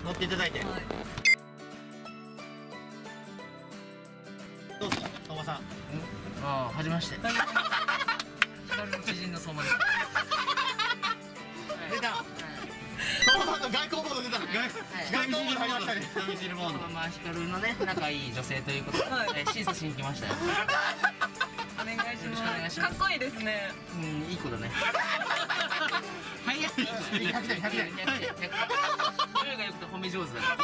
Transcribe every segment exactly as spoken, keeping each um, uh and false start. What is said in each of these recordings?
乗っていただいて。どうぞ相馬さん。 ああ、はじめまして。光の知人の相馬です。 出た。相馬さんの外交モード出た。外交モード入りましたね。人見知りモード。 まあ光のね仲いい女性ということで審査しに来ましたよ。 お願いします。かっこいいですね。 うん、いい子だね。 早い。ひゃくてんひゃくてん。 声がよくて褒め上手だから。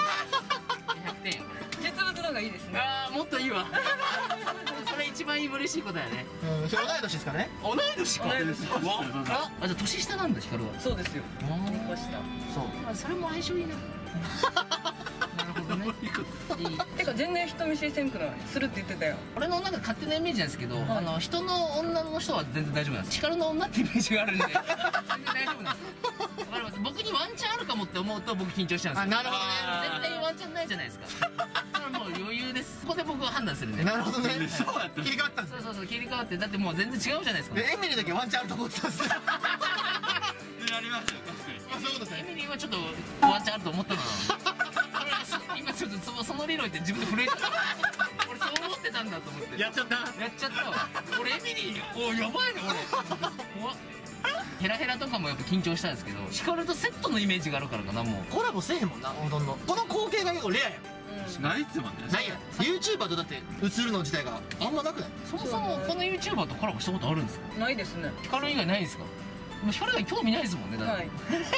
ひゃくてんよこれ。 実物の方がいいですね。 ああ、もっといいわ。それ一番嬉しいことだよね。 うん、それ同い年ですかね。 同い年か。 同い年。 あ、あ、じゃあ年下なんだ光は。 そうですよ。にこ下。 そう。 あ、それも相性いいな。なるほどね。いい。 てか全然人見知りせんくない。するって言ってたよ。 俺のなんか勝手なイメージなんですけど、あの人の女の人は全然大丈夫なんです。光の女ってイメージがあるんで、全然大丈夫なんです。わかります。僕にワンチャンあるかもって思うと僕緊張しちゃうんですよ。 あ、なるほどね。 絶対ワンチャンないじゃないですか。だからもう余裕です。ここで僕は判断するんで。 なるほどね。そうだった。切り替わったんです。 そうそうそう、切り替わって、だってもう全然違うじゃないですか。 エミリーだけワンチャンあると思ってたんですよ。 ありますよ、確かに。 あ、そういうことですね。 エミリーはちょっとワンチャンあると思ったの。今ちょっとその理論って自分で震えちゃった。俺そう思ってたんだと思って。 やっちゃった。 やっちゃったわ。俺エミリー、おやばいね俺。怖っ。ヘラヘラとかもやっぱ緊張したんですけど、光とセットのイメージがあるからかな。もうコラボせえへんもんな、ほとんど。この光景が結構レアや。 ないっすもんね。 ないや。YouTuber とだって映るの自体があんまなくない？ そもそもこの YouTuber とコラボしたことあるんですか？ ないですね。 光以外ないんですか？もう光以外興味ないですもんね。だって。 はい。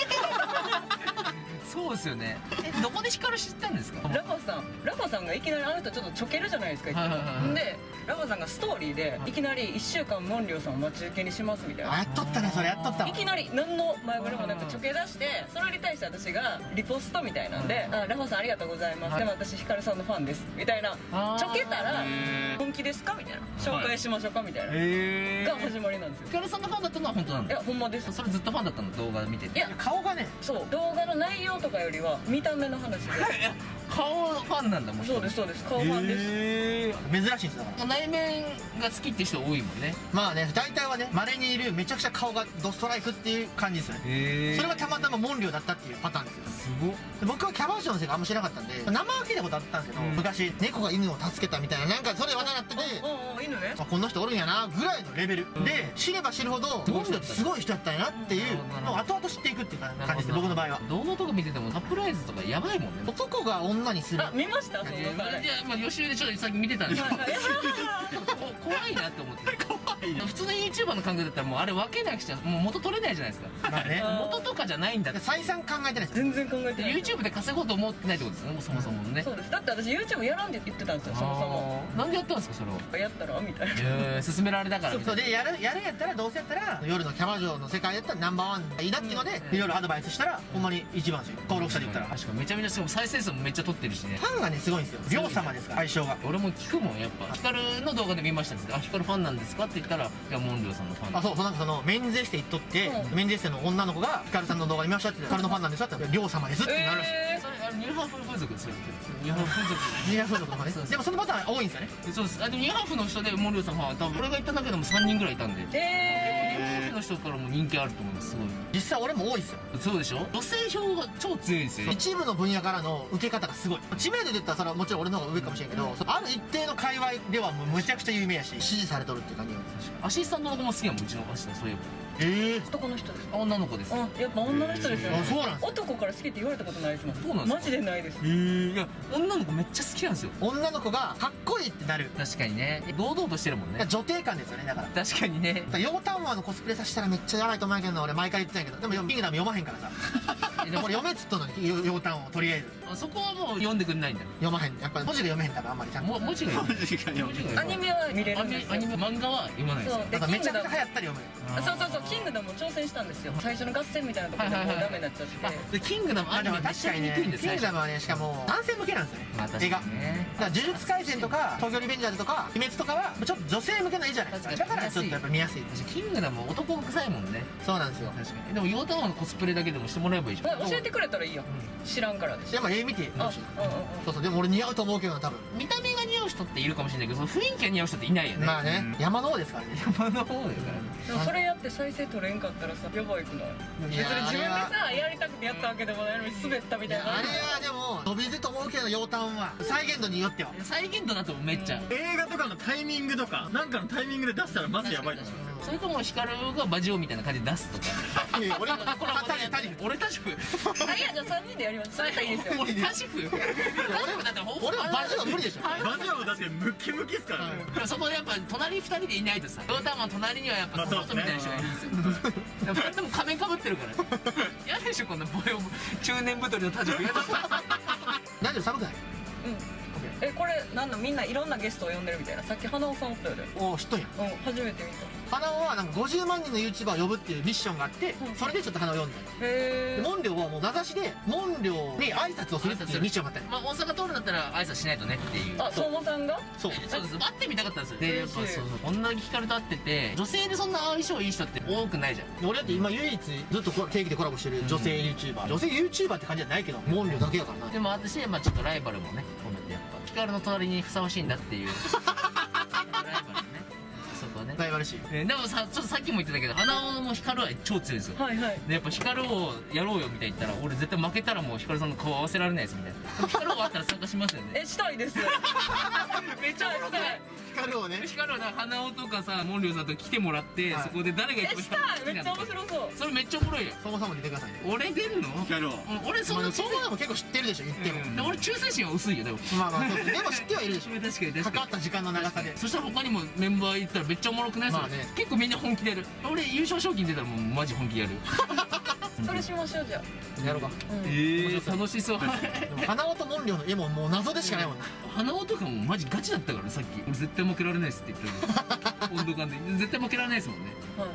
そうですよね。え、どこで光知ったんですか？ ラファさん、ラファさんがいきなりあなたちょっとちょけるじゃないですか。 はいはいはいはい。 んで、ラファさんがストーリーでいきなりいっしゅうかんモンリオさんを待ち受けにしますみたいあ、 な。 やっとったね、それやっとったわ。 いきなり何の前触れもなくちょけ出して、それに対して私がリポストみたいなんで「あ、ラファさんありがとうございます、でも私ヒカルさんのファンです」みたいなちょけたら「本気ですか?」みたいな「紹介しましょうか?」みたいなへが始まりなんですよ。 光さんのファンだったのは本当なんだ。 いや、ほんまです。 それずっとファンだったの、動画見てて。 いや、 顔がね、 そう、動画の内容とかよりは見た目の話で。 顔ファンなんだもん。 そうですそうです、顔ファンです。 へ珍しいんですだから。 内面が好きって人多いもんね。 まあね、大体はね、稀にいるめちゃくちゃ顔がドストライクっていう感じですよね。 へそれがたまたまモンリオだったっていうパターンですよ。 すごっ。 で僕はキャバ嬢の世界あんま知らなかったんで、名前は聞いたことあったんですけど、昔猫が犬を助けたみたいな、なんかそれ話題になってて、 おお、犬ね。 あ、こんな人おるんやなぐらいのレベルで、知れば知るほどモンリオってすごい人やったんやなっていうのを後々知っていくっていう感じですね、僕の場合は。 動画とか見ててもサプライズとかやばいもんね。 男が女にする。 あ、見ましたそのいや、まあ予習でちょっとさっき見てたんですよ。怖いなって思って。普通の YouTuber の感覚だったらもうあれ分けなくちゃもう元取れないじゃないですか。 まあね、 元とかじゃないんだって。 採算考えてないですよ。 全然考えてない。 YouTube で稼ごうと思ってないってことですね、もうそもそもね。 そうです。だって私 YouTube やらんって言ってたんですよ、そもそも。 なんでやったんですかそれを。 やったらみたいな。 ええ、勧められたからみたいな。 そうで、やるやるんやったら、どうせやったら夜のキャバ嬢の世界やったらナンバーワンがいいなっていうので、いろいろアドバイスしたらほんまに一番ですよ、登録者で言ったら。 確かめちゃめちゃしかも再生数もめっちゃ取ってるしね。 ファンがねすごいんですよ。両様ですから相性が。 俺も聞くもんやっぱ。ヒカルの動画で見ましたんですけど、あ、ヒカルファンなんですかって言ったら、いやモンリオさんのファン。 あ、そうそう、なんかそのメンズエステ行っとって、 うんメンズエステの女の子がヒカルさんの動画見ましたって言って、ヒカルのファンなんですかって言ったら、両様ですってなるらしい。 えそれあれニューハーフ風俗ですよ。ニューハーフ風俗。 ニューヨーク風俗とかね。 そうそうでもそのパターン多いんですよね。 そうです。あ、でもニューハーフの人でモンリオさんファンは多分俺が言っただけでもさんにんぐらいいたんで。 ー、えニューハーフの人からも人気あると思います。すごい。 実際俺も多いですよ。 そうでしょ。女性票が超強いんですよ。 一部の分野からの受け方がすごい。知名度で言ったらそれはもちろん俺の方が上かもしれんけど、ある一定の界隈ではもうむちゃくちゃ有名やし、支持されとるっていう感じ。 アシスタントの子も好きやもん、うちのアシスタント、そういえば。 ええー、男の人です。 あ、女の子です。 あ、やっぱ女の人ですよね。 あ、そうなんです。 男から好きって言われたことないですもん。 そうなんですかマジでないです。 えー、いや女の子めっちゃ好きなんですよ。 女の子がかっこいいってなる。 確かにね、堂々としてるもんね。 女帝感ですよね、だから。 確かにね。 だからヨータンワーのコスプレさせたらめっちゃやばいと思うんやけどな、俺毎回言ってたんやけど、でもキングダム読まへんからさ。でも俺読めっつっとんのに、ヨヨータンワーをとりあえずあそこはもう読んでくんないんだよ。 読まへん。やっぱ文字が読めへんからあんまりちゃんと。 も文字が読む。 確かに文字が読むアニメは見れるアんですよ。 ニアニメ漫画は読まないですよ。 そうでなんかめちゃくちゃキングダム流行ったり読む。 あ、そうそうそう、キングダムも挑戦したんですよ。最初の合戦みたいなところでもうダメになっちゃって。 あ、でキングダムアニメめっちゃ見にくいんですキンよ。 グダムはね、しかも男性向けなんですよね、 まあ確絵が。 かにね。 だから呪術廻戦とか東京リベンジャーズとか鬼滅とかはちょっと女性向けの絵じゃないですか。だからちょっとやっぱ見やすい。 確かにキングダムは男が臭いもんね。 そうなんですよ。 確かに。でもヨータワーのコスプレだけでもしてもらえばいいじゃん。 教えてくれたらいいよ。知らんからです。 でも絵見てあ、 ほしい。 うんうんそうそう、でも俺似合うと思うけどな、多分。 見た目が似合う人っているかもしれないけど、その雰囲気が似合う人っていないよね。 まあね、山の方ですからね。 山の方だからね。 でもそれやって再性取れんかったらさやばいくない？ いや別に自分であれはさやりたくてやったわけでもないのに滑ったみたいな。 あれはでも伸びると思うけど羊羹は再現度によっては再現度だとめっちゃ、 映画とかのタイミングとかなんかのタイミングで出したらマジやばいと思う。 それかもう光がバジオみたいな感じで出すとか。 いや俺これこれタジタジ俺タジフあいやじゃあさんにんでやります。それいいですよ。 俺タジフタジフだってほぼ俺はバジオ無理でしょバジオだってムキムキっすからね。 でもそこでやっぱ隣ふたりでいないとさ、ヨータンマン隣にはやっぱまあサポートみたいな人がいるんですよ。ふたりとも仮面かぶってるから嫌でしょこんなボヨ中年太りのタジフ。嫌だ。 大丈夫寒くないうんえこれなんのみんないろんなゲストを呼んでるみたいな。さっき花尾さんおったよね。 おお知っとんやうん初めて見た。 花尾はなんかごじゅうまんにんの YouTuber を呼ぶっていうミッションがあってうんそれでちょっと花尾呼んだへえ。 モンリョウはもう名指しでモンリョウに挨拶をするっていうミッションがあったよまあ大阪通るんだったら挨拶しないとねっていう。 あ相馬さんがそうそうです、会ってみたかったんですよ。でやっぱそう嬉しいそうこんなに聞かれと会ってて、女性でそんな相性いい人って多くないじゃん。 俺だって今唯一ずっと定期でコラボしてる女性 YouTuber 女性 YouTuber って感じじゃないけどモンリョウだけやからなでも私はまあちょっとライバルもね込めてやっぱヒカルの隣にふさわしいんだっていうライバルね、そこはね。 ライバルしいえーでもさちょっとさっきも言ってたけど花尾もヒカルは超強いんですよ。 はいはい。 でやっぱヒカルをやろうよみたいに言ったら俺絶対負けたらもうヒカルさんの顔合わせられないですみたいな。でもヒカルがあったら参加しますよね。 えしたいです。 めっちゃおもろくない？ 光をねヒカルはな花尾とかさモンリョウさんと来てもらって、 はいそこで誰がえ一番ヒしたい。めっちゃカル好きなの面白そう。 それめっちゃおもろいよ。 そもそも出てくださいね俺出るの？ やろう。 うん俺そんなまあそういうのも結構知ってるでしょ言ってもうんで俺忠誠心は薄いよでも。 まあまあそうでも知ってはいるでしょ確かに確かかにかった時間の長さでそしたら他にもメンバーいったらめっちゃおもろくない？それまあね結構みんな本気でやる。俺優勝賞金出たらもうマジ本気でやる。 それしましょうじゃあ。 やろうかうんえー、楽しそう。 でも花尾とモンリョウの絵ももう謎でしかないもんな花尾とかもマジガチだったからさっき俺絶対負けられないっすって言ったの温度感で絶対負けられないですもんね。 はい。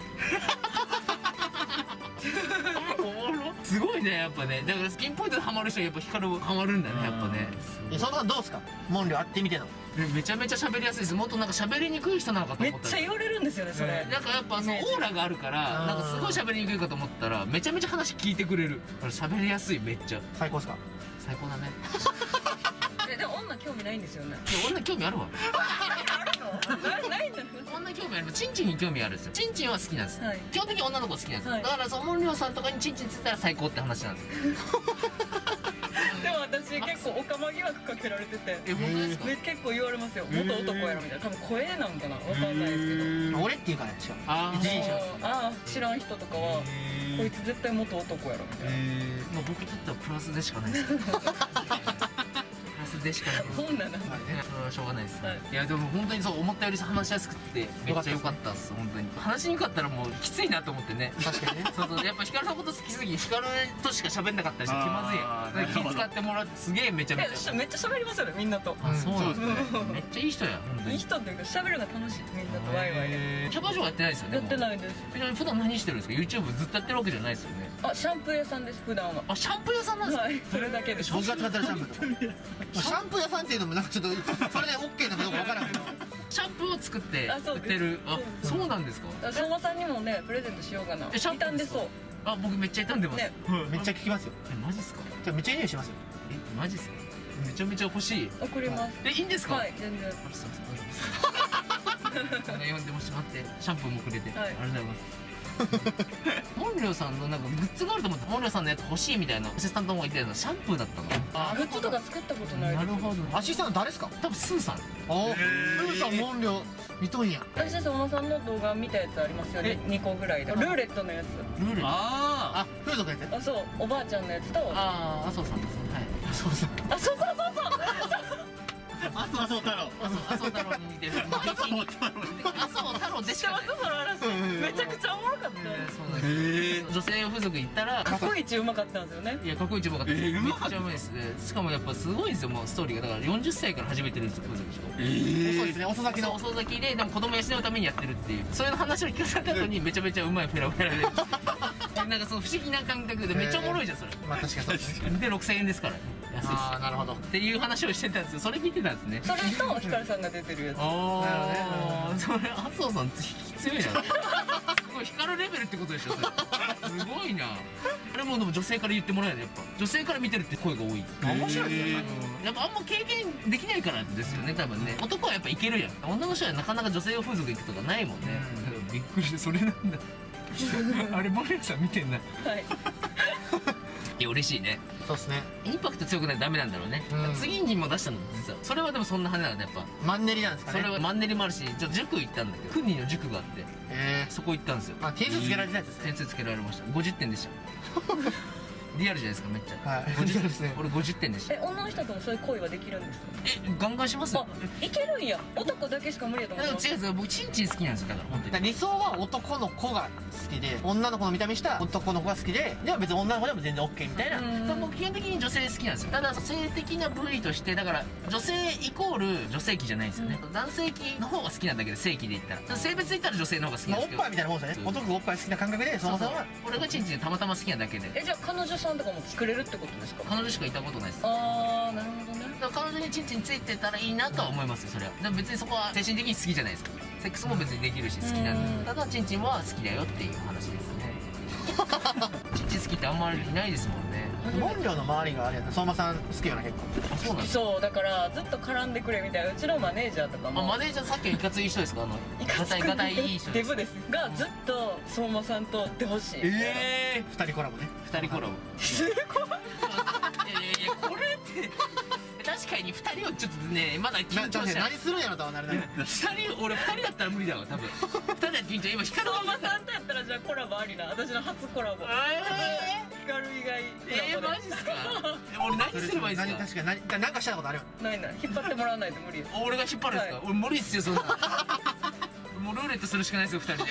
おもろすごいねやっぱね。だからピンポイントでハマる人はやっぱ光るハマるんだねやっぱね。 えそんなどうすかモンリョウ会ってみてのでめちゃめちゃ喋りやすいです。もっとなんか喋りにくい人なのかとめっ思ったらちゃ言われるんですよねそれ。 なんかやっぱそのオーラがあるからなんかすごい喋りにくいかと思ったらめちゃめちゃ話聞いてくれるから喋りやすい。めっちゃ最高っすか最高だね。 えでも女興味ないんですよね。 いや女興味あるわ。 あるの？なないんだ。 女興味ある。チンチンに興味あるんですよ。チンチンは好きなんです、 はい基本的に女の子好きなんです、 はいだからそのモンリョウさんとかにチンチンついたら最高って話なんですよ。 でも私結構オカマ疑惑かけられてて。 え本当ですか？ め結構言われますよ。元男やろみたいな。多分声なんかなわかんないですけど。 俺っていうからしかもあー一人称ああ知らん人とかはこいつ絶対元男やろみたいな。 まあ僕にとってはプラスでしかないですプラスでしかないです。 そんななんだ。 いやそれはしょうがないです、 はいい、やでも本当にそう思ったより話しやすくてめっちゃ良かったっす本当に。話しにくかったらもうきついなと思ってね。 確かにねそうそうやっぱヒカルのこと好きすぎヒカルとしか喋んなかったりして気まずいあーやん。だから気使ってもらってすげえめちゃめえちゃめっちゃ喋りますよねみんなと。 あそうなんですねうんめっちゃいい人や本当に。 いい人っていうか喋るのが楽しいみんなとワイワイで。 へーキャバ嬢はやってないですよね。 やってい。 ないです。 普段何してるんですか？ YouTube ずっとやってるわけじゃないですよね。 あシャンプー屋さんです普段は。 あシャンプー屋さんなんですか？ はいそれだけです。 僕が使ってるシャンプーとかシャンプー屋さんっていうのもなんかちょっとそれで OK なのかどうかわからんけどシャンプーを作ってあそうです売ってる。あそうそうなんですか？ 相馬さんにもねプレゼントしようかな。 えシャンプー傷んでそう。 あ僕めっちゃ傷んでます、 ねめっちゃ聞きますよえマジっすか？ じゃあめっちゃいい匂いしますよえマジっすか？めちゃめちゃ欲しい。 送ります。 えいいんですか？ はい全然。 あすいません大丈夫ですこんな呼んでもしまってシャンプーもくれて、 はいありがとうございますモンリョウさんのなんかグッズがあると思ってモンリョウさんのやつ欲しいみたいなアシスタントも言ってたのシャンプーだったの。あグッズとか作ったことないです。 なるほどアシスタント誰ですか多分スーさん。 おおスーさんモンリョウ見とんや私相馬さんの動画見たやつありますよね。にこぐらいで。ルーレットのやつ。 ルールあああ風俗やってあそうおばあちゃんのやつと。ああー麻生さんですね。はいそうそうそうそうそうそう。 あ麻生太郎麻生太郎に似てる。麻生麻生太郎太郎でしかない。 その話めちゃくちゃおもろかっえーそうなんですへえ女性風俗行ったらた。過去一うまかったんですよね。 いやかっこいい一番かったです。 えーうまかっためっちゃうまいですね。しかもやっぱすごいんですよもうストーリーが。だからよんじゅっさいから始めてるんですよ風俗でしょ。 え遅いですね遅咲きの遅咲きででも子供養うためにやってるっていうそういう話を聞かされた後にめちゃめちゃうまいフェラフェラでなんかその不思議な感覚でめっちゃおもろいじゃんそれまあ確かにそうですねでろくせんえんですからね安いっすああなるほどっていう話をしてたんですよ。それ聞いてたんですね。 それとヒカルさんが出てるやつ。 ああ、 なるそれ麻生さん引き強いな。すごい光るレベルってことでしょそれ。すごいな。あれもでも女性から言ってもらえるやっぱ女性から見てるって声が多い。 面白いですよねうんやっぱあんま経験できないからですよね多分ね。男はやっぱいけるやん。女の人はなかなか女性用風俗行くとかないもんね。びっくりしてそれなんだ。 あれ森脇さん見てんな。 はいいや嬉しいね。 そうっすね。 インパクト強くないとダメなんだろうね、 うん次にも出したの実はそれはでもそんな派なんだやっぱ。 マンネリなんですかね。 それはマンネリもあるし、ちょ塾行ったんだけど、クニの塾があってえそこ行ったんですよ。 ー、あ、点数つけられてたやつですね。 点数つけられました。ごじゅってんでしたリアルじゃないですかめっちゃ。 はいごじゅうリアルですね俺ごじゅってんでした。 え女の人ともそういう恋はできるんですか？ えガンガンしますよ。 あいけるんや。男だけしか無理やとで思ってます。 も違うんですよ、僕チンチン好きなんですよ。だから本当にだから理想は男の子が好きで、女の子の見た目した男の子が好きで、では別に女の子でも全然 OK みたいな。 うんそう僕基本的に女性好きなんですよ。ただ性的な部位としてだから女性イコール女性器じゃないんですよね、男性器の方が好きなんだけど、性器で言ったら性別で言ったら女性の方が好きなんですけど、 まあおっぱいみたいなもんですよね。男がおっぱい好きな感覚で、そもそもは俺がチンチンでたまたま好きなだけで。 えじゃあ彼女さんとかも作れるってことですか？ 彼女しかいたことないです。 ああなるほどね。 だから彼女にチンチンついてたらいいなとは思いますよそれは。でも別にそこは精神的に好きじゃないですか。セックスも別にできるし好きなんで、 うんただチンチンは好きだよっていう話ですねチンチン好きってあんまりいないですもんね。 モンリョの周りがあれやったら相馬さん好きよな結構。 あそうなんですか。 そうだからずっと絡んでくれみたいな。うちのマネージャーとかあもマネージャーさっきはいかつい人ですか。あのいかつくガタイガタイいい人ですデブですがずっと相馬さんとってほしい。 ええ二人コラボね。 ー、二人コラボすごい。 いやいやいやこれって確かに二人をちょっとねまだ緊な張しちゃう。 何するんやろとはなるね。 二人俺二人だったら無理だわ多分二人だって緊張今光る相馬さんとやったらじゃあコラボありな。私の初コラボ。 え光以外ー、えー、 コラボでマジっすか俺何すればいいっすか。 何確かに何何かしたことあるよ。 ないない引っ張ってもらわないと無理です。 俺が引っ張るんですか、 はい俺無理っすよそんなもうルーレットするしかないですよふたりで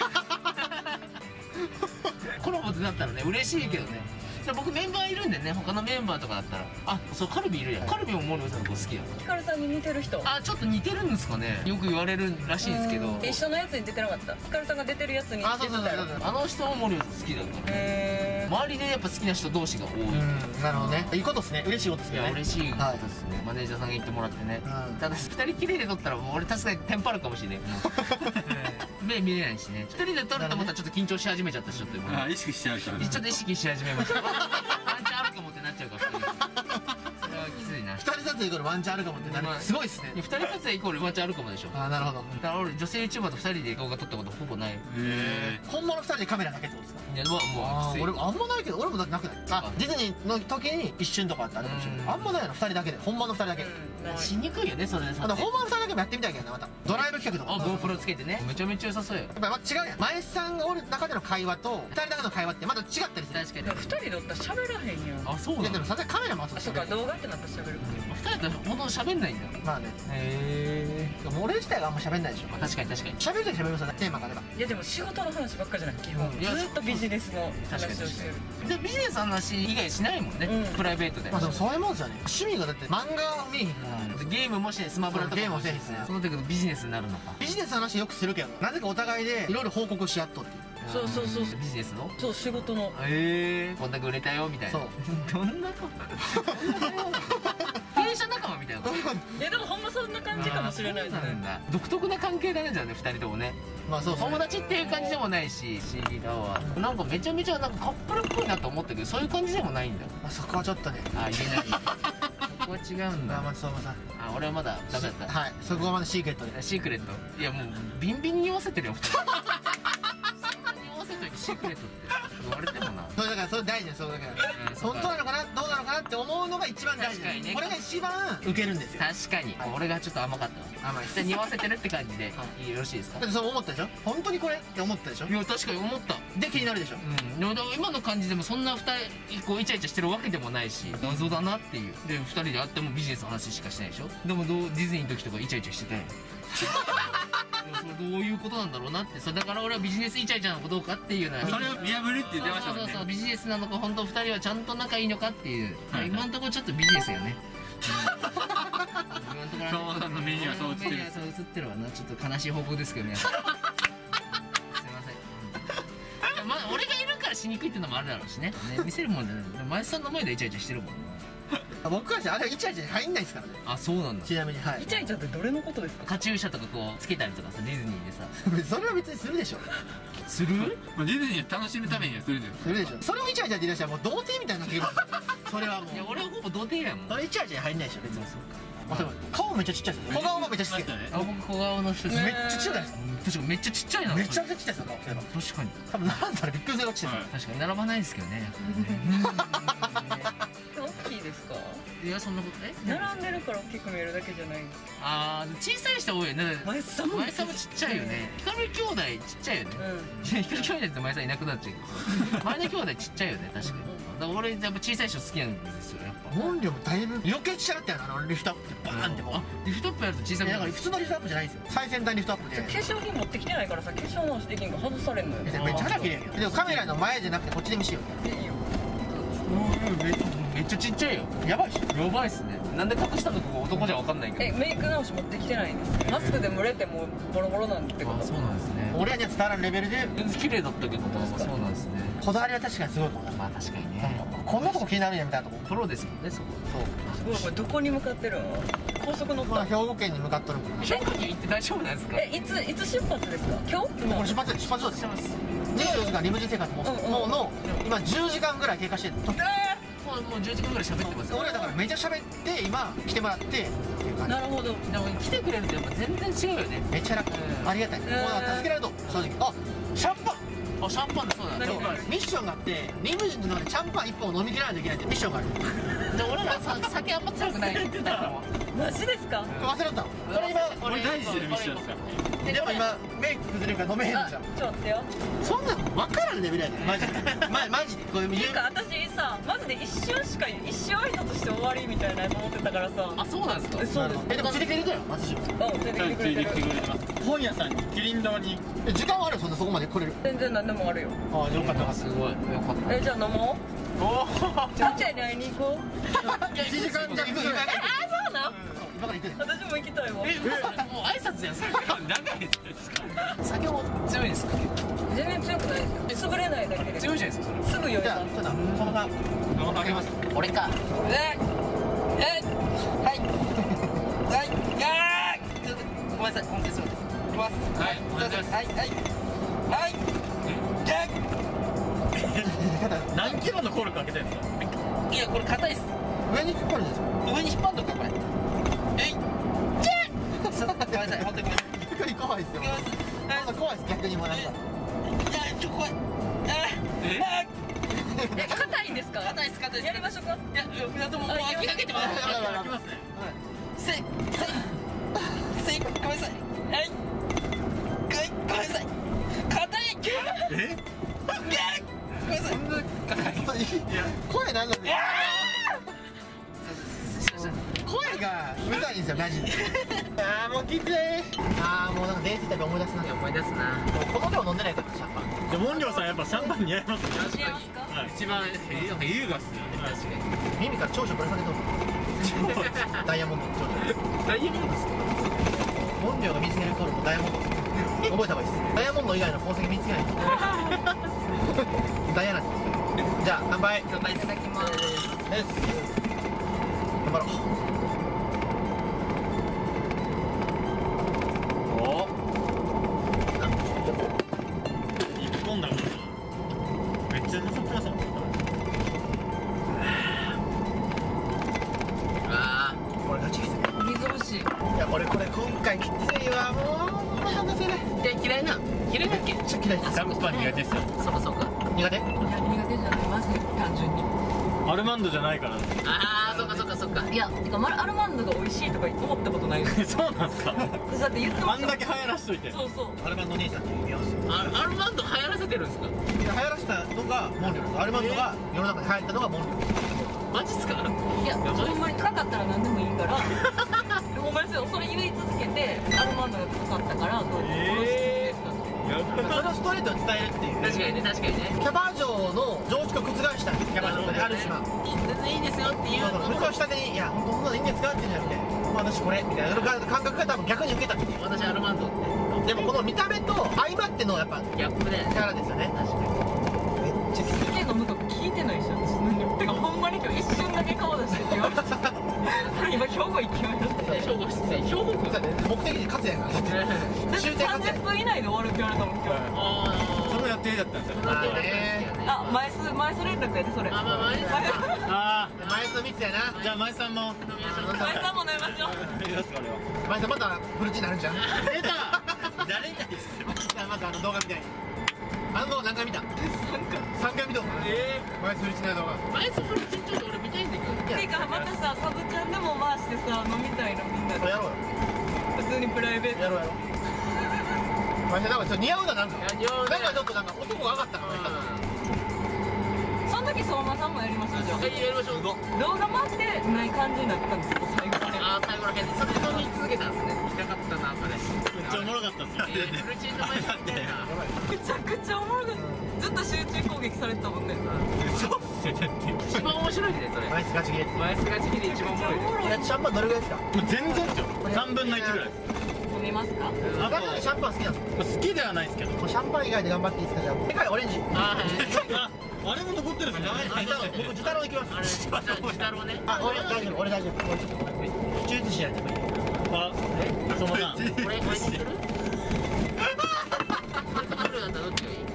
コラボってなったらね嬉しいけどね。じゃあ僕メンバーいるんでね、他のメンバーとかだったらあそうカルビいるやん。カルビもモルさんの子好きやん。 ヒカルさんに似てる人。 あちょっと似てるんですかね。よく言われるらしいんですけど、 一緒のやつに出てなかった。ヒカルさんが出てるやつにあ出てたよ。 そうそうそうそう。 あの人もモル好きだからへ周りでやっぱ好きな人同士が多い、 うんなるほどね。いいことっすね。嬉しいことっすいよね。 や嬉しいことですね、マネージャーさんが言ってもらってね、 うんただふたりきりで撮ったらもう俺確かにテンパるかもしれない目見れないしね。ふたりで撮ると思ったらちょっと緊張し始めちゃったしちょっと今あ意識しちゃう人ちょっと意識し始めましたワンチャンあるかもってなっちゃうからそれはきついな。 二人撮影イコールワンチャンあるかもってなる。すごいっすね。 ふたり撮影イコールワンチャンあるかもでしょ。 あなるほど。 だから俺女性 YouTuber とふたりで動画撮ったことほぼない。 へえ本物二人でカメラだけってことですか。 いやまあもうきつい。 あー俺あんまないけど、俺もだってなくない。あディズニーの時に一瞬とかあってあるかもしれない。 うんあんまないの二人だけで。本物二人だけ。 しにくいよねそれでさ。 あと本物二人だけもやってみたいけどなまた。ドライブ企画とあか。 GoPro つけてねめちゃめちゃ良さそうよ。 やっぱま違うやん。前さんがおる中での会話と二人だけの会話ってまた違ったりする。 確かに。 ふたりでおったら喋らへんやん。 あそうなの。 いやでもさすがにカメラもあったあそうか動画ってなったら喋る。 ふたりだとほとんど喋んないんだ。 まあね。 へでも俺自体があんま喋んないでしょ。 え確かに確かに。 喋るとき喋りますよね。テーマがあれば。 いやでも仕事の話ばっかじゃない基本。 いやずっとビジネスの確かに話をしてる。 でビジネスの話以外しないもんね、 うんプライベートで、 まあでもそういうもんですよね。趣味がだって漫画を見えへんから。 ゲームもしないスマブラとかゲームもせえへんしねその時のビジネスになるのか。 ビジネスの話よくするけど、なぜかお互いでいろいろ報告し合っとっていう。 そうそうそうそうビジネスのそう仕事の。 へえこんだけ売れたよみたいな。 そうどんなことどんな経営者仲間みたいなこと。 いやでもほんまそんな感じかもしれないですあーそうなんね。 だ独特な関係だねじゃあねふたりともね。 まあそうそう。 友達っていう感じでもないし不思議だわ。なんかめちゃめちゃなんかカップルっぽいなと思ったけどそういう感じでもないんだ。 あそこはちょっとね。 あ言えないそこは違うんだ。 あまあ相馬さん。 あ俺はまだダメだった。 はい。そこはまだシークレットで。 シークレットいやもうビンビンに匂わせてるよふたりそんな匂わせといてシークレットって言われてもな。 それだからそれ大事です。そうだから。 うんそうか本当なのかなどうなのかなって思うのが一番大事確かにねこれが一番ウケるんですよ。 確かに俺がちょっと甘かったわ。 甘いじゃあ匂わせてるって感じでよろしいですか。 だってそう思ったでしょ。本当にこれって思ったでしょ。 いや確かに思った。 で気になるでしょ。 うん、でも今の感じでもそんなふたりこうイチャイチャしてるわけでもないし謎だなっていう。でふたりで会ってもビジネスの話しかしないでしょ。でもどうディズニーの時とかイチャイチャしててでもそれどういうことなんだろうなって。それだから俺はビジネスイチャイチャなのかどうかっていうのはそれを見破るって言ってましたもんね。 そうそうそうビジネスなのか本当ふたりはちゃんと仲いいのかっていう、 はい今のところちょっとビジネスよね。今のところ相馬さんの目にはそう映ってる目にはそう映ってるわな。ちょっと悲しい報告ですけど皆さんすいません。まあ俺がいるからしにくいっていうのもあるだろうしね。ね見せるもんじゃない。前さんの前でイチャイチャしてるもんな。 あ僕はあれはイチャイチャ入んないですからね。 あそうなんだ。 ちなみにはいイ。チャイチャってどれのことですか？ カチューシャとかこうつけたりとかさディズニーでさそれは別にするでしょ。 する。 まあディズニーを楽しむためにはするんです。 するでしょ。それをイチャイチャって言い出したらもう童貞みたいになってくる。それはもう。 いや俺はほぼ童貞やもん。 それイチャイチャに入んないでしょ別に。 顔めっちゃちっちゃいです。小顔がめっちゃちっちゃい。 あ、僕小顔の人めっちゃちっちゃいです。 確かにめっちゃちっちゃいな。 めちゃくちゃちっちゃいですよ。 確かに。 多分なんだろうびっくりするぐらいちっちゃいです。 確かに並ばないですけどね。 大きいですか？ いやそんなことえ？ 並んでるから大きく見えるだけじゃない。 ああ小さい人多いよね。 前さんも前さんもちっちゃいよね。光兄弟ちっちゃいよね。光兄弟って前さんいなくなっちゃうけど。前の兄弟ちっちゃいよね確かに。だから俺やっぱ小さい人好きなんですよやっぱ。 モンリョもだいぶ余計ちっちゃかったよあのリフトアップってバーンってもう。 あリフトアップやると小さくなる。 だから普通のリフトアップじゃないんですよ。最先端リフトアップで。 化粧品持ってきてないからさ化粧直しできんか外されんのよ。 めっちゃ肌綺麗やん。でもカメラの前じゃなくてこっちで見しよう。 いいよ。 めっちゃちっちゃいよ。 やばいし。 やばいっすね。なんで隠したのか男じゃわかんないけど。 えメイク直し持ってきてないんです。マスクで蒸れてもボロボロなんてこと。 あそうなんですね。 俺らには伝わらんレベルで綺麗だったけどそうなんですね。 こだわりは確かにすごいかもな。 まあ確かにね。 こんなとこ気になるんやみたいなとこ。 プロですもんねそこ。 そう。 すごいこれどこに向かってるの？高速乗った。 まあ兵庫県に向かっとるもん。 兵庫県行って大丈夫なんですか？ えいついつ出発ですか？今日？ もうこれ出発出発そうです。にじゅうよじかんリムジン生活ももうの今じゅうじかんぐらい経過してる。 もうもうじゅうじかんぐらい喋ってますよ。 俺だからめちゃ喋って今来てもらってっていう感じ。 なるほど。 でも来てくれるとやっぱ全然違うよね。 めっちゃ楽。ありがたい。もう助けられると正直。あシャンパン。 あシャンパンでそうだね。 ミッションがあってリムジンの中でシャンパンいっぽんを飲み切らないといけないってミッションがある。 で俺らさ酒あんま強くないって言ったらもマジですか？ 忘れた。これ今俺大事してるミッションですか？ でも今メイク崩れるから飲めへんじゃん。 あちょっと待ってよ。 そんなの分からんレベルやでマジで。ママジでこれっていうか私さマジで一瞬しか一瞬挨拶して終わりみたいなやつ思ってたからさ。 あそうなんですか？ えそうです。 えでもついてくれるよ松島。 うんついてきてくれてる。 本屋さんにキリン堂にえ時間はあるよそんなそこまで来れる。 全然何でもあるよ。 ああよかった。 すごいよかった。 えじゃあ飲もう。 おお。 ちゃんちゃんに会いに行こう。 いちじかんじゃ行く。今えあそうなん？ から行くで。 私も行きたいわ。 えもう挨拶やん。酒は長いですか？酒も強いんですか？ 全然強くないですよ。潰れないだけで。 強いじゃないですかそれ。 すぐ酔いじゃあます。 ちょっとその間この間あげます。 俺か。ええはいはいあーごめんなさい本当にすみません。いきます。はいお願いします。はいはいはい何キロのコルク開けてるんですか？ いやこれ硬いっす。 上に引っ張るんですよ。 上に引っ張んのかこれ。えいじゃごめんなさい本当にごめんなさい。 逆に怖いですよ。 いきます。 なんか怖いです逆にもうなんか。 いやちょ怖い。ええ硬いんですか？ 硬いっす硬いっす。 やりましょうか。 いや皆さんももう諦めてもらって開きますね。 せいせいせいごめんなさい。はいはいごめんなさい。硬い。 え？ ごめんなさい。 声なんなんですか？声がうざいんですよマジで。ああもうきつい。ああもうなんか伝説旅思い出すな。 思い出すな。 この量飲んでないからシャンパン。 でモンリョウさんやっぱシャンパン似合いますね。 似合いますか？ はい。 一番優雅っすよね確かに。 耳から長所ぶら下げとる。ダイヤモンドの長所。 ダイヤモンドっすか？ モンリョウが見つける頃もダイヤモンドです。覚えた方がいいです。ダイヤモンド以外の宝石見つけないと。ダイヤなんです。じゃあ乾杯。 乾杯いただきます。 です。頑張ろう。 お一本だからめっちゃ刺さってますもん。 あこれガチきつい。 水欲しい。 いや俺これ今回きついわもう話せない。 ー嫌いな嫌いだっけ？ めっちゃ嫌いです。 シャンパン苦手ですよ。 そうかそうか。 苦手？ いや苦手じゃないマジで単純に。 アルマンドじゃないから。 ああそうかそうかそうか。 いやてかアルマンドが美味しいとか思ったことないです。 そうなんすか？ 私だって言ってました。 あんだけ流行らしといて。 そうそう。 アルマンド兄さんっていう意味合わせ。 あアルマンド流行らせてるんですか？ 流行らせたのがモンリョウです。アルマンドが世の中に流行ったのがモンリョウです。 マジっすか？ いやほんまに高かったら何でもいいから。ほんまですよ。それ言い続けてアルマンドが高かったからどうぞ。 えそれをストレートに伝えるっていう。 確かにね確かにね。 キャバ嬢の常識を覆したキャバ嬢である島。 全然いいですよっていうのそれを下手に「いや本当そんなのいいんですか?」って言うんじゃなくて「私これ」みたいな感覚が多分逆に受けたっていう。 私アルマンドってでもこの見た目と相まってのやっぱギャップでキャラですよね。 確かに。 めっちゃきつい。 酒飲むとか聞いてないし私何も。てかほんまに今日一瞬だけ顔出してって言われてた。今兵庫行きました。 兵庫出兵庫区目的地勝つやんから終点勝つやん。 さんじゅっぷん以内で終わるって言われたもん今日。 あその予定だったんですよ。 あ。 まあねあ、前数前数連絡やでそれ。 まあまあまあいいですか。 あ前津密やな。 あじゃあ前さんも前さんも飲みましょう。 前津またフルチになるんじゃん。 出た誰に対してまずあの動画みたいに。あの動画何回見た？三回見た。ええ。前津フルチの動画。 前すフルチンちょっと俺見たいんだけど。 ていうかまたさ、サブちゃんでも回してさ飲みたいのみんなで。 やろうよ。 普通にプライベート。 やろうやろう。前津なんかちょっと似合うななんか。 いや似合うねなんかちょっとなんか男が上がったからさ。 その時相馬さんもやりましょうじゃあ。 はいやりましょう。 動画回ってない感じになったんですよ最後まで。 ああ最後の辺それで飲み続けたんですね。行きたかったなそれ。 めっちゃおもろかったっすよフルチンの前さんってめちゃくちゃおもろかった。ずっと集中攻撃されてたもんね。 一番面白いねそれ。 前津ガチ切れ。 前すがちぎで一番面白いね。 いやシャンパンどれぐらいですか？ もう全然ですよ三分の一ぐらい飲みますか？ あだからシャンパン好きなの？ 好きではないですけどもうシャンパン以外で頑張っていいですか？じゃあでかいオレンジ。 あああれも残ってるんですね僕ジタロウ行きます。 あれじゃあジタロウね。 あ俺大丈夫俺大丈夫。俺ちょっとごめん口移しやってもいい？ あそのな俺俺知ってる？俺とモリだったらどっちがいい？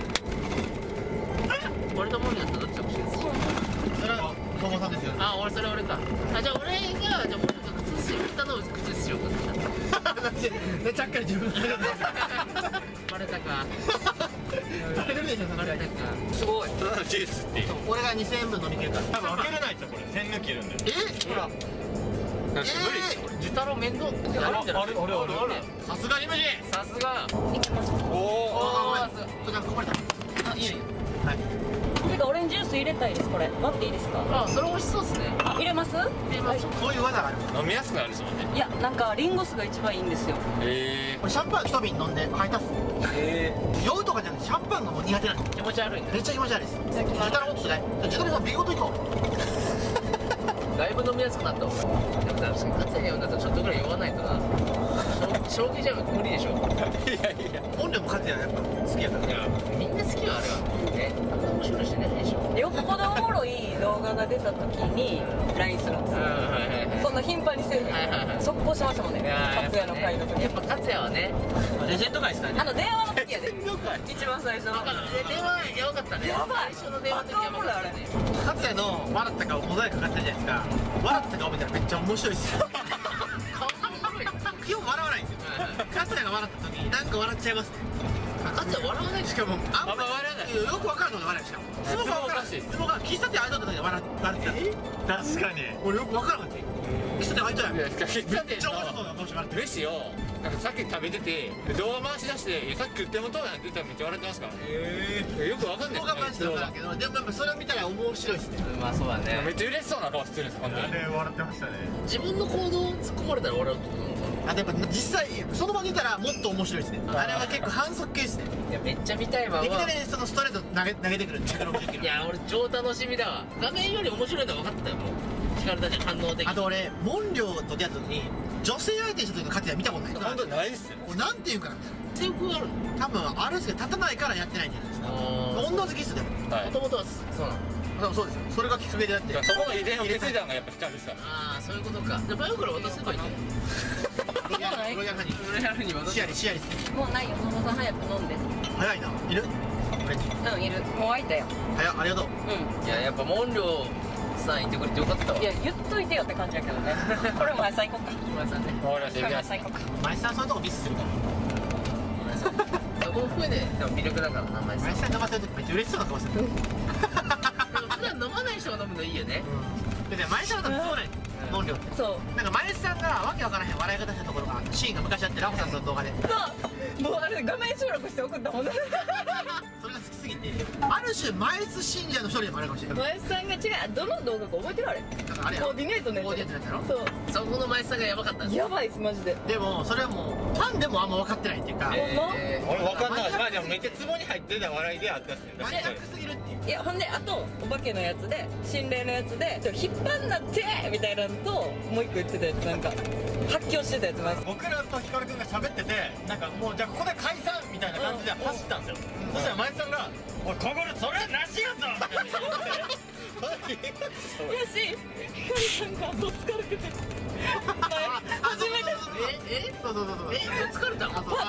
俺とモリだったらどっちが欲しいですか？ それは友さんですよ。 あ俺それ俺か。あじゃあ俺がじゃあもう靴下売ったのを靴下しようか。 でちゃっかり自分でバレたか。 バレるでしょバレたか。 すごい。 ただのジュースっていう俺がにせんえんぶん飲み切るから。 多分開けれないですよこれ栓抜きいるんでえほら無理っすよこれジュタロ面倒あるんじゃない？ あるあるあるあるさすがに無理。 さすが。 おおおーこれなんかこぼれた。 あいいね。 はいてかオレンジジュース入れたいですこれ。割っていいですか？ あそれ美味しそうですね。 入れます？ 入れましょう。 そういう技がある。 飲みやすくなるしもんねいやなんかリンゴ酢が一番いいんですよ。 へこれシャンパン一瓶飲んで吐いたっす。 え酔うとかじゃなくてシャンパンがもう苦手なんです。 気持ち悪いね。 めっちゃ気持ち悪いです。ジュタロウもっとしない。ジュタロウさんビゴと行こう。 だいぶ飲みやすくなったわ。でも確かに勝也にだとちょっとぐらい酔わないとな。将棋じゃ無理でしょ。 いやいや本領も勝つややっぱ好きやから。 みんな好きよあれは。ね、面白いしねでしょ。 よっぽどおもろい動画が出た時に ライン するんですよ。 はいはいはい。 そんな頻繁にせえへん。 はいはいはい速攻しましたもんね。勝也の回の時。 やっぱ勝也はね。 レジェンド界ですからね。 あの電話の時やで。一番最初の。 わかる。電話やばかったね。 やばい最初の電話の時やばかったね。 勝也の笑った顔モザイクかかってるじゃないですか。笑った顔見たらめっちゃ面白いですよ。 顔が面白い。 基本笑わないんですよ。勝也が笑った時になんか笑っちゃいますね。 勝也笑わないししかもあんまあんま笑わないよくわかるのが笑いしかもツボがわからない。ツボが喫茶店開いとった時に笑笑ってた。 確かに俺よくわからなくて喫茶店開いとやん。めっ喫茶店ちゃ面白そうな顔して笑ってる。 飯をなんかさっき食べてて動画回し出して「いやさっき食ってもとうやん」って言ったらめっちゃ笑ってますからねよくわかんないツボがマジでわからんけどでもやっぱそれを見たら面白いっすね。 まあそうだね。 めっちゃ嬉しそうな顔してるんです本当に笑ってましたね。 自分の行動を突っ込まれたら笑うってことなのかな。 あでも実際その場にいたらもっと面白いですね。あれは結構反則系ですね。 いやめっちゃ見たいわ。 いきなりそのストレート投げ投げてくるんでひゃくろくじゅっキロ。 いや俺超楽しみだわ。画面より面白いのは分かってたよもう。光たち反応的に。 あと俺モンリョウと出会った時に女性相手にした時の勝也見たことない。 本当にないっすよこれなんていうかな。 性欲があるの。 多分あるんですけど立たないからやってないんじゃないですか。女好きっすでも。 はいもともとはそうなの。 でもそうですよ。それがきっかけでやって。 そこの遺伝を受け継いだのがやっぱ光ですからああそういうことか。じゃあバイオから渡せばいいんだよ。 ロイヤルロイヤルハニそれやるに渡ー。 せシアリシアリですね。 もうないよ。野呂さん早く飲んで。 早いな。いる？オレンジ。 うんいる。もう開いたよ。 早っありがとう。 うん。 いややっぱモンリョウさんいてくれてよかったわ。 いや言っといてよって感じやけどね。これも早さ行こうか。 ごめんなさいね。 わかりましこれもた早さ行こうか。 前さんそういうとこミスするから。 ごめんなさい。そこも含めてでも魅力だから名前さん。 前さん飲ませるときめっちゃ嬉しそうな顔してる。 でも普段飲まない人が飲むのいいよね。 でね前さんは多分そうない。モンリョウって。 そう。 なんか前さんがわけわからへん笑い方したところがシーンが昔あってラホさんの動画で。 そう。もうあれ画面収録して送ったもんね。 それが好きすぎてある種前津信者の一人でもあるかもしれない。 前さんが違うどの動画か覚えてるあれ。 なんかあれやろコーディネートのやつ。 コーディネートのやつやろ。 そう。 そこの前さんがやばかったんですよ。 やばいですマジで。 でもそれはもうファンでもあんま分かってないっていうか、 え俺分かんなかったまあでもめっちゃツボに入ってた笑いであったっすよマニアックすぎるっていう。 いやほんであとお化けのやつで心霊のやつでちょ引っ張んなってみたいなのともう一個言ってたやつなんか発狂してたやつ前僕らと光くんが喋っててなんかもうじゃあここで解散みたいな感じで走ったんですよそしたら前さんが「おいここでそれはなしやぞ!」みたいな言ってやし光さんがどつかれてて初めてええそうそうそうそう。 え疲れたの？ あそうあ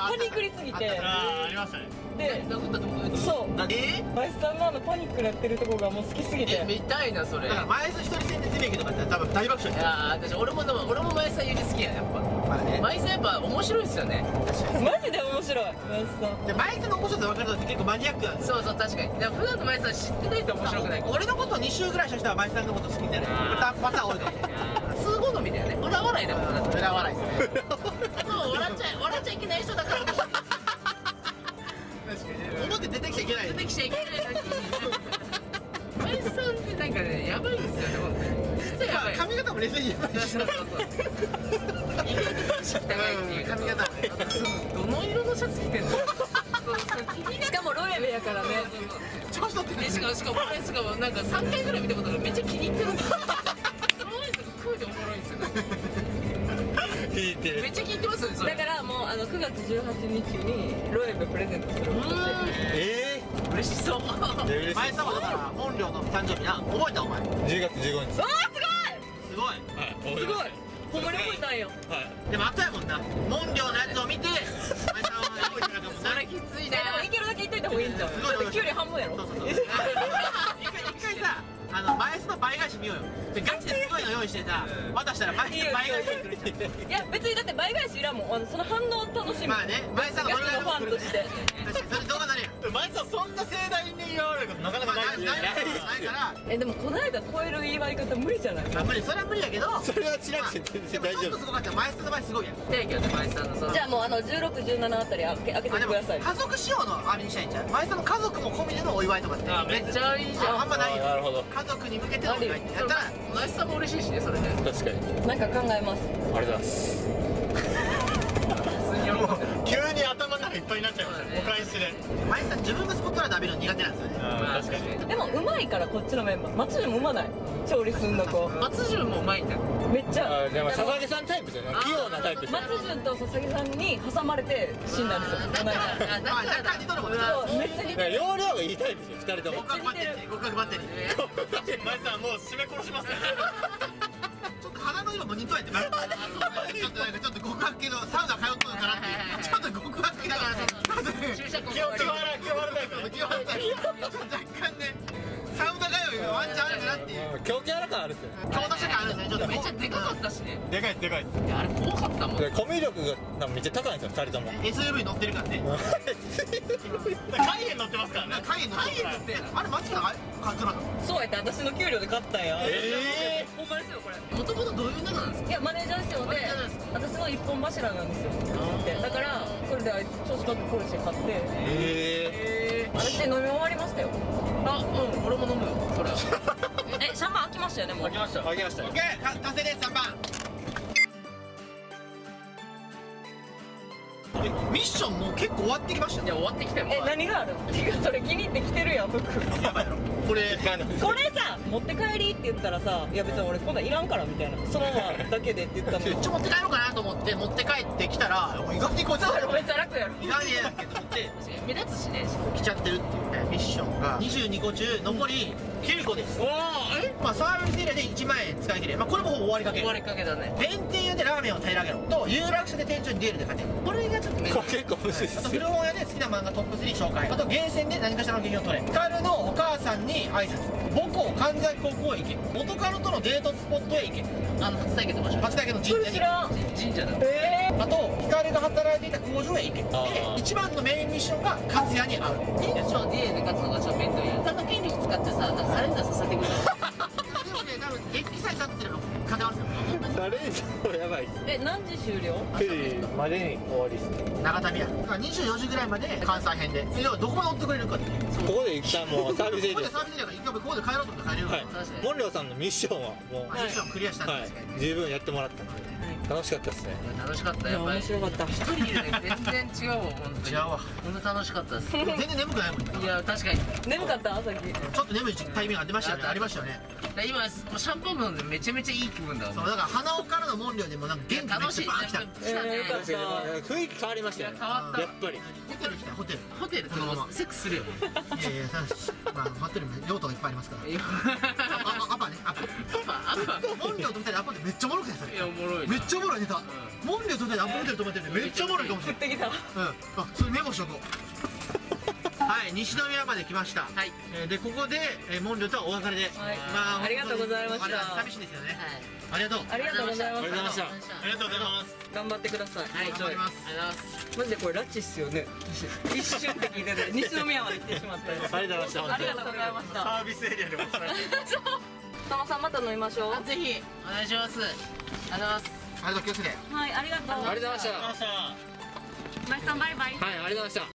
パニクりすぎて、 あーありましたね。 で殴ったとこどういうとこそうえ林さんのあのパニックなってるとこがもう好きすぎて、 え見たいなそれ。いやだから前津一人戦でゼメキとかって多分大爆笑やー私俺もでも俺も前さんより好きやんやっぱ。 まあね前さんやっぱ面白いっすよね。 マジで面白い林さん。 で前津の面白さ分かるのって結構マニアックなんですよ。 そうそう確かに。でも普段の前さん知ってないと面白くない。 俺のことに週ぐらいした人は前津さんのこと好きになるパターン多いかも。 通好みだよね。裏笑いだもんな。 裏笑いですね。 もう笑っちゃい笑っちゃいけない人だから面白い。 表出てきちゃいけない。 出てきちゃいけないのに。前さんってなんかねやばいですよね本当に。実はやばい。 髪型も冷静にやばいし。 そうそうそう。意外と知ったないっていう髪型。 どの色のシャツ着てんの？そうそう気になしかもロエベやからね。 調子乗ってでしかもしかも俺しかもなんかさんかいぐらい見たことある。めっちゃ気に入ってるんですよ。その人食うでおもろいんですよね。 気に入ってる。 めっちゃ気に入ってますよねそれ。 だからもうあのくがつじゅうはちにちにロエベプレゼントする。 え嬉しそう。 え。 前さんはだから本領の誕生日な覚えたお前。 じゅうがつじゅうごにち。 わすごい。 はい。 ーすごいすごい。ほんまに覚えたんよ。 はい。 でもあったやもんな。門領のやつを見て前さんは覚えてなかったもんな。 それきついえな。 でもいけるだけ言っといた方がいいんじゃん。 すごいだって給料半分やろ。 そうそうそう。一回一回さ、あの前の倍返し見ようよ。でガチですごいの用意してさ、渡したら前の倍返しに来るじゃん。 いや別にだって倍返しいらんもん。あのその反応を楽しむ。 まあね、前さんがガチのファンとして。 確かにそれ動画なるやん。 前さんそんな盛大に言われることなかなかないですよ。 ないから。 えでもこの間超える祝い方無理じゃない。 まあ無理、それは無理やけど。 それはしなくて全然大丈夫でもちょっとすごかったよ。前の場合すごいやん。 定期はね前さんのその。 じゃあもうあのじゅうろく、じゅうななあたり開け開けてあでもください。 家族仕様のあれにしたいんじゃん。前さんの家族も込みでのお祝いとかって。 あめっちゃいいじゃん。 あんまないよ。 なるほど。 家族に向けてのお祝いってやったら。 前さんも嬉しいしねそれね。 確かに。 なんか考えます。 ありがとうございます。 普通に喜んでる。 急に頭の中いっぱいになっちゃいました。お返しで。 前さん自分がスポットライト浴びるの苦手なんですよね。 まあ確かに。 でもうまいからこっちのメンバー。松潤もうまない。調理すんの子。 松潤もうまいんだよ。 めっちゃ。 あでも佐々木さんタイプじゃない。器用なタイプじゃない。 松潤と佐々木さんに挟まれて死んだんですよ。この間。 あだまあから若干似とるもんね。 そうめっちゃ似てる。 容量がいいタイプですよ。二人とも。 極悪バッテリー。極悪バッテリー。 前さんもう締め殺しますよ。 ちょっと肌の色も似とやってなる。ちょっとなんかちょっと極悪けどサウナ通っとるからってちょっと極悪だから注射痕気を気を洗う気を洗うタイプね。 気を張ったり若干ねサウナ通いがワンチャンあるかなっていう狂気あら感あるっすよ。 強打者感あるんですねちょっとめっちゃでかかったしね。 でかいですでかいです。 いやあれ怖かったもん。 でコミュ力がなんかめっちゃ高いんですよ二人とも。 エスユーブイ 乗ってるからね海援乗ってますからね。 カイエン乗ってるからあれ松永買ってなかったそうやって私の給料で買ったんや。 えほんまですよこれ。 もともとどういう仲なんですか。 いやマネージャーですよマネーねジャーです。 私の一本柱なんですよ。だからそれであいつ調子乗ってポルシェ買って。 ええ私飲み終わりましたよ。 あうん俺も飲むよそれは。 えシャンパン開きましたよねもう。 開きました開きました。 オッケー達成ですさんばんえミッションもう結構終わってきましたねいや終わってきたよ。 え何があるの？てかそれ気に入ってきてるやん服。 やばいやろこれこれさ持って帰りって言ったらさいや別に俺こんなんいらんからみたいなそのままだけでって言ったのに。 めっちゃ持って帰ろうかなと思って持って帰ってきたら意外にこいつそうやろめっちゃ楽やろ。 意外にええだっけと思って目立つしね。 来ちゃってるっていうねミッションがにじゅうにこ中残りきゅうこですおおえまあサービスエリアでいちまんえん使い切れまあこれもほぼ終わりかけ終わりかけだね。 弁天屋でラーメンを平らげろと有楽町で店長にデールで勝てるこれがちょっとめんどこれ結構むずいっあとすよ。 古本屋で好きな漫画トップスリー紹介あとゲーセンで何かしらの劇を取れヒカルのお母さんに挨拶母校神崎高校へ行け元カノとのデートスポットへ行けあの初体験の場所。 初体験の神これ社に知らん。 神社だ。 えあとヒカルが働いていた工場へ行けであー一番のメインミッションが勝也に会う店長 ディーエヌ で勝つのがちょっと面倒いよ。他の権利使ってさサレンダーさせてくれる。 でもね多分デッキさえ立ってれば勝てますよサレンダーやばいっす。 ー、え何時終了？ くじまでに終わりっすね。 長旅やだからにじゅうよじぐらいまで関西編で要はどこまで追ってくれるかっていうここで一旦もうサービスエリここでサービスエリアが一回ここで帰ろうと思って帰れるア。 からはい。モンリョウさんのミッションはもうまあミッションクリアしたんはですけどい十分やってもらったんで楽しかったですね。 楽しかったいややっぱり。 面白かった。 一人いるだけ全然違うわ本当に。 違うわ本当楽しかったです。 全然眠くないもんいや確かに。 眠かった朝日。 ちょっと眠いタイミングが出ましたよねありましたよね今シャンパン飲んでめちゃめちゃいい気分だわ。 そうだから鼻緒からの門寮でもなんか元気めっ楽しい。 ちゃバーン来た来たね。 えーよかった雰囲気変わりましたよね。 いや変わったやっぱり。 ホテル来たホテルホテルってもうセックスするよ。 いやいやまあホテルも用途がいっぱいありますからいやああアパねアパあんま門寮と二人アパでめっちゃおもろくないそれいやおもろいな。 めっちゃおもろいネタ。モンリョとねアップデート止まっててめっちゃおもろいかもしれない。 降ってきた。 うん、あ、それメモしとこう。はい、西宮まで来ました。はい、えー、でここで、えー、モンリョとはお別れで、 はい、 まあありがとうございました。 あれは寂しいですよね。はい、ありがとう。 ありがとうございます。 ありがとうございました。ありがとうございます。 頑張ってください。 はい、頑張ります。 マジでこれラッチっすよね。一瞬って聞いてて西宮まで来てしまったよ。 ありがとうございました。 ありがとうございました。 サービスエリアでもされてる。 たまさんまた飲みましょう。 ぜひお願いします。ありがとうございます。 ありがとう、気をつけて。 はい、ありがとう。 ありがとうございました。 ありがとうございました。 マイさんバイバイ。 はい、ありがとうございました。